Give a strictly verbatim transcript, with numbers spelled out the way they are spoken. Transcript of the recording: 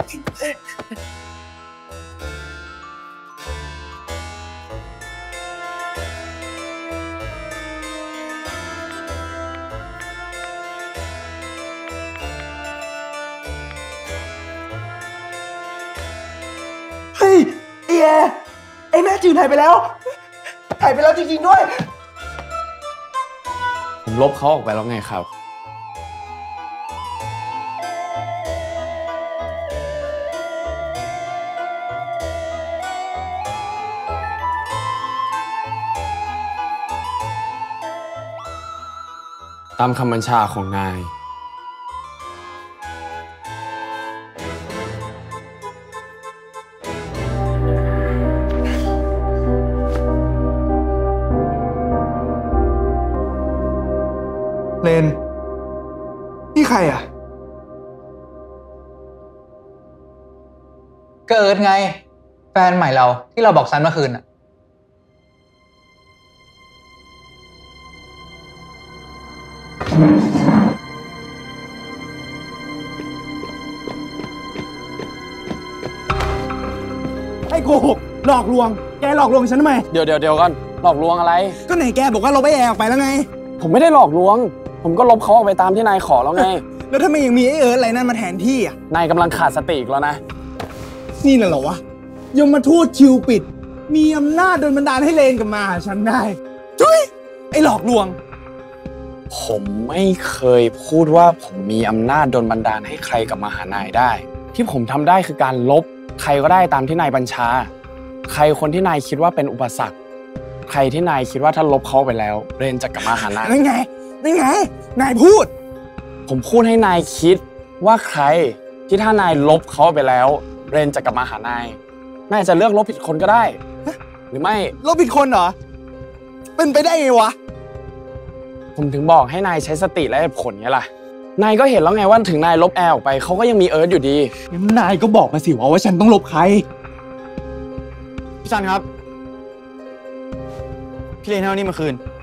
เฮ้ยไอ้แอไอ้แม่จืดหายไปแล้วหายไปแล้วจริงๆด้วยผมลบเขาออกไปแล้วไงครับตามคำบัญชาของนายเลนนี่ใครอ่ะก็เอิร์ธไงแฟนใหม่เราที่เราบอกซันเมื่อคืนอ่ะไอ้โกหกหลอกลวงแกหลอกลวงฉันทำไมเดี๋ยวเดี๋ยวเดี๋ยวก่อนหลอกลวงอะไรก็ไหนแกบอกว่าลบไอ้แอร์ออกไปแล้วไงผมไม่ได้หลอกลวงผมก็ลบเขาออกไปตามที่นายขอแล้วไงแล้วถ้าไม่ยังมีไอ้เอิร์ธอะไรนั่นมาแทนที่อ่ะนายกำลังขาดสติอีกแล้วนะนี่น่ะเหรอวะยมทูตคิวปิดมีอำนาจโดนบันดาลให้เลนกับมาหาฉันได้จุ้ยไอ้หลอกลวงผมไม่เคยพูดว่าผมมีอำนาจโดนบันดาลให้ใครกลับมาหานายได้ที่ผมทำได้คือการลบใครก็ได้ตามที่นายบัญชาใครคนที่นายคิดว่าเป็นอุปสรรคใครที่นายคิดว่าถ้าลบเขาไปแล้วเรนจะกลับมาหานายนั่นไงนั่นไงนายพูดผมพูดให้นายคิดว่าใครที่ถ้านายลบเขาไปแล้วเรนจะกลับมาหานายนายจะเลือกลบผิดคนก็ได้หรือไม่ลบผิดคนเหรอเป็นไปได้ไงวะผมถึงบอกให้นายใช้สติและเหตุผลไงล่ะนายก็เห็นแล้วไงว่าถึงนายลบแอร์ออกไปเขาก็ยังมีเอิร์ธอยู่ดีนายก็บอกมาสิว่าว่าฉันต้องลบใครพี่ซันครับพี่เลนเท่านี้เมื่อคืน